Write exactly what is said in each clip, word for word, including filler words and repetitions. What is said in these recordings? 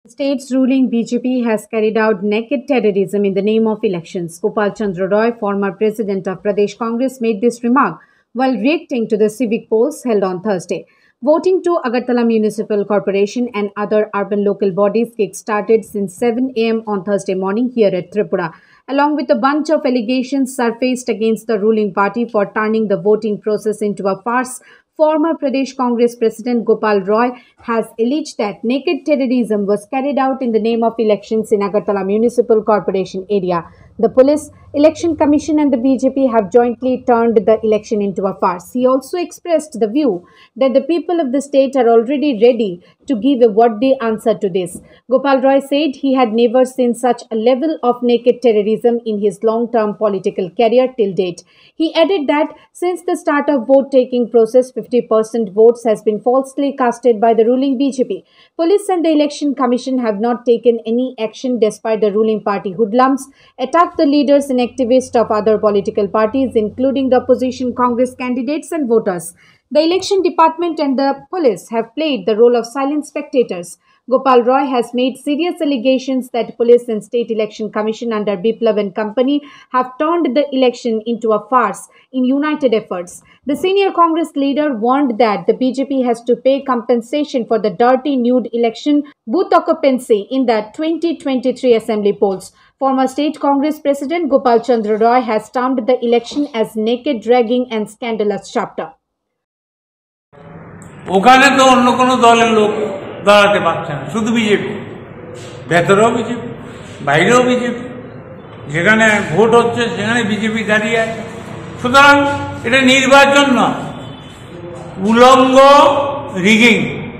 State's ruling B J P has carried out naked terrorism in the name of elections. Gopal Chandra Roy, former president of Pradesh Congress, made this remark while reacting to the civic polls held on Thursday. Voting to Agartala Municipal Corporation and other urban local bodies kick-started since seven a m on Thursday morning here at Tripura, along with a bunch of allegations surfaced against the ruling party for turning the voting process into a farce. Former Pradesh Congress President Gopal Roy has alleged that naked terrorism was carried out in the name of elections in Agartala Municipal Corporation area. The Police, Election Commission and the B J P have jointly turned the election into a farce. He also expressed the view that the people of the state are already ready to give a what-day answer to this. Gopal Roy said he had never seen such a level of naked terrorism in his long-term political career till date. He added that since the start of vote-taking process, fifty percent votes has been falsely casted by the ruling B J P. Police and the Election Commission have not taken any action despite the ruling party hoodlums attacked the leaders and activists of other political parties, including the opposition Congress candidates and voters. The election department and the police have played the role of silent spectators. Gopal Roy has made serious allegations that police and state election commission under Biplav and company have turned the election into a farce in united efforts. The senior Congress leader warned that the B J P has to pay compensation for the dirty nude election booth occupancy in the twenty twenty-three assembly polls. Former state Congress President Gopal Chandra Roy has termed the election as naked, dragging and scandalous chapter. ওখানে তো অন্য কোনো দলের লোক দাঁড়াতে পারছে না, শুধু বিজেপি, ভেতরেও বিজেপি, বাইরেও বিজেপি, যেখানে ভোট হচ্ছে সেখানে বিজেপি দাঁড়িয়ে আছে। সুতরাং এটা নির্বাচন নয়, উলঙ্গ রিগিং,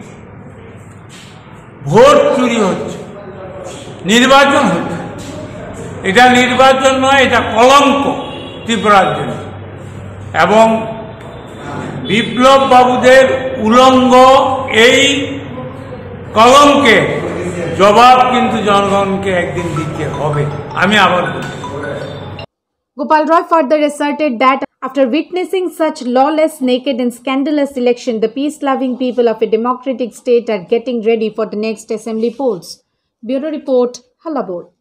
ভোট চুরি হচ্ছে, নির্বাচন হচ্ছে। এটা নির্বাচন নয়, এটা কলঙ্ক ত্রিপুরার জন্য। এবং বিপ্লব বাবুদের উলঙ্গ এই কলঙ্কে জবাব কিন্তু জনগণকে একদিন দিতে হবে, আমি আবার বলছি। Gopal Roy further asserted that after witnessing such lawless, naked and scandalous election, the peace-loving people of a democratic state are getting ready for the next assembly polls. Bureau Report, Halabur.